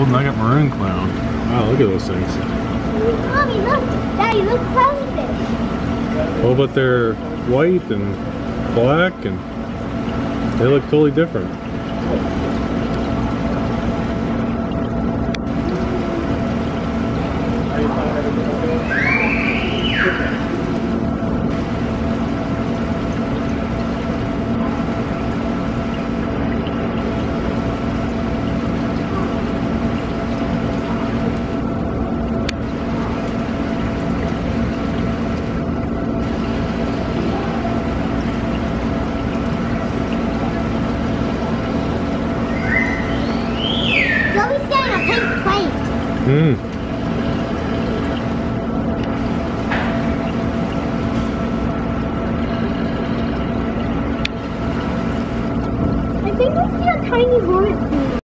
golden nugget maroon clown. Wow, look at those things. Mommy, look. Daddy, look clownfish. Oh, but they're white and black and they look totally different. Zoe's getting a pink plate. Hmm.